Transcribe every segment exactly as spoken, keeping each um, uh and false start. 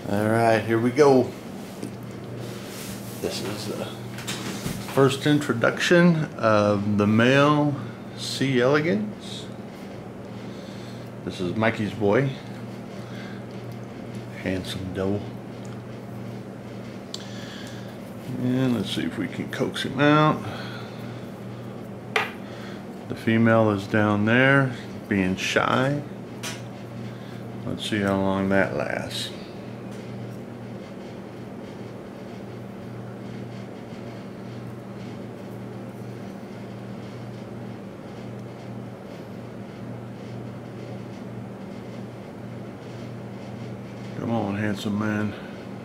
Alright, here we go. This is the first introduction of the male C. elegans. This is Mikey's boy. Handsome devil. And let's see if we can coax him out. The female is down there, being shy. Let's see how long that lasts. Come on, handsome man.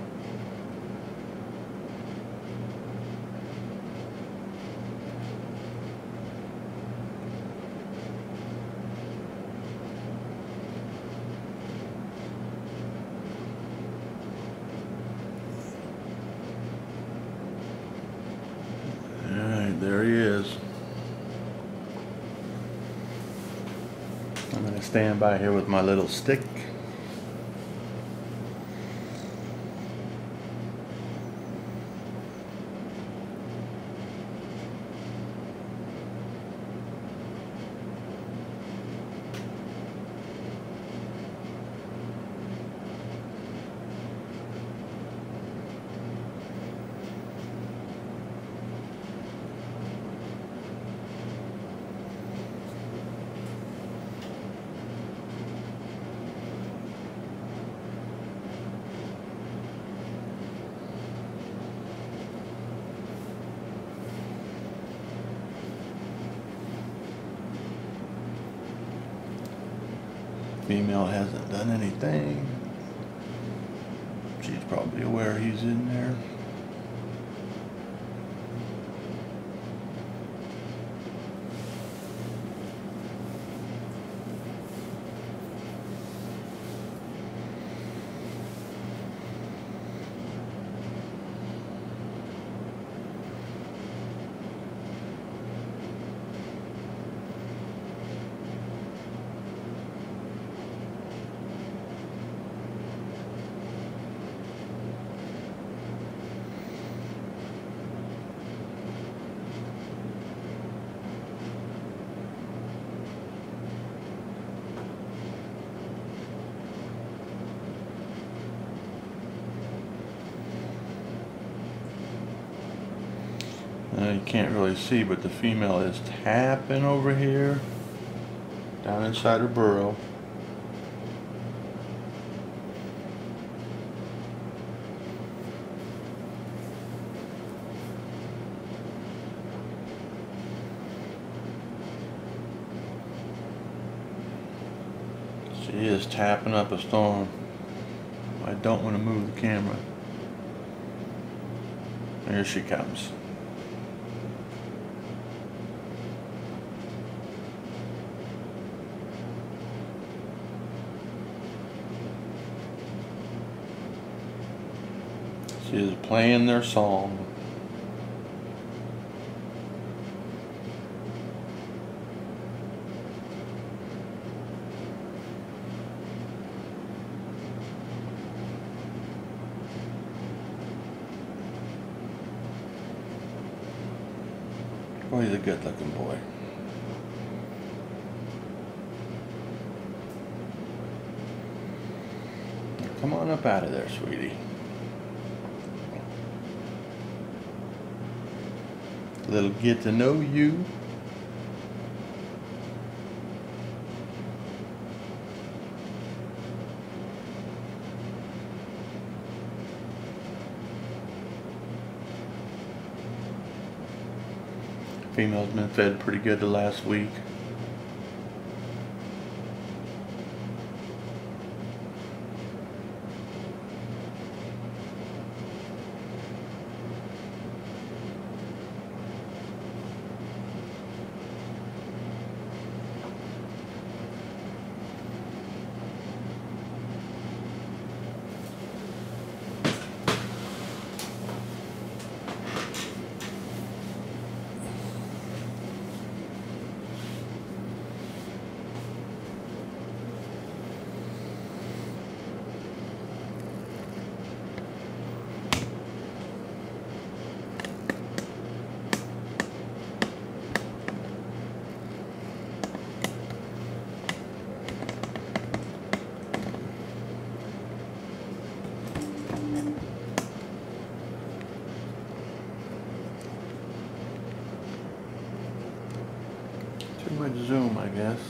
Alright, there he is. I'm going to stand by here with my little stick. Female hasn't done anything. She's probably aware he's in there. Uh, you can't really see, but the female is tapping over here, down inside her burrow. She is tapping up a storm. I don't want to move the camera. Here she comes. She is playing their song. Boy, he's a good looking boy. Come on up out of there, sweetie. Little get to know you. Female's been fed pretty good the last week. zoom, I guess.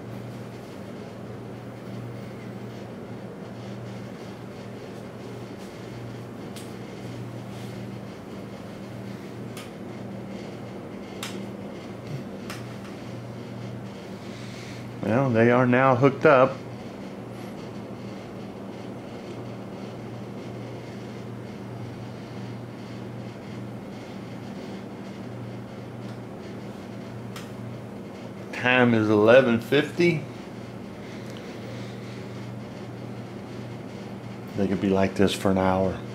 Well, they are now hooked up. Time is eleven fifty. They could be like this for an hour.